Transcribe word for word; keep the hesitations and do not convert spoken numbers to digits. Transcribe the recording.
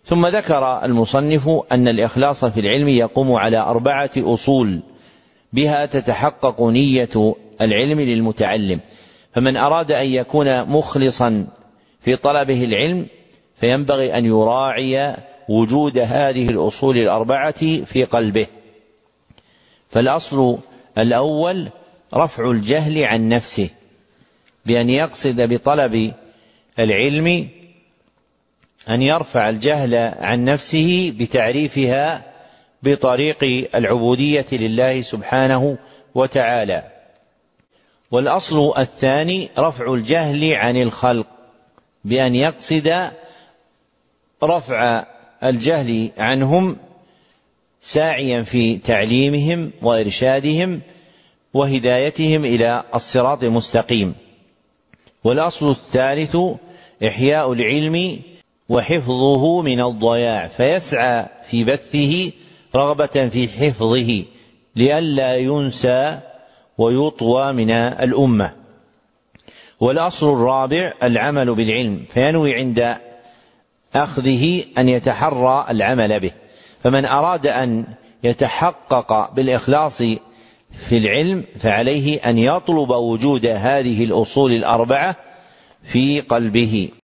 ثم ذكر المصنف أن الإخلاص في العلم يقوم على أربعة أصول بها تتحقق نية العلم للمتعلم، فمن أراد أن يكون مخلصا في طلبه العلم فينبغي أن يراعي وجود هذه الأصول الأربعة في قلبه. فالأصل الأول رفع الجهل عن نفسه، بأن يقصد بطلب العلم أن يرفع الجهل عن نفسه بتعريفها بطريق العبودية لله سبحانه وتعالى. والأصل الثاني رفع الجهل عن الخلق، بأن يقصد رفع الجهل عنهم ساعيا في تعليمهم وإرشادهم وهدايتهم إلى الصراط المستقيم. والأصل الثالث إحياء العلم وحفظه من الضياع، فيسعى في بثه رغبة في حفظه لئلا ينسى ويطوى من الأمة. والأصل الرابع العمل بالعلم، فينوي عند أخذه أن يتحرى العمل به. فمن أراد أن يتحقق بالإخلاص في العلم فعليه أن يطلب وجود هذه الأصول الأربعة في قلبه.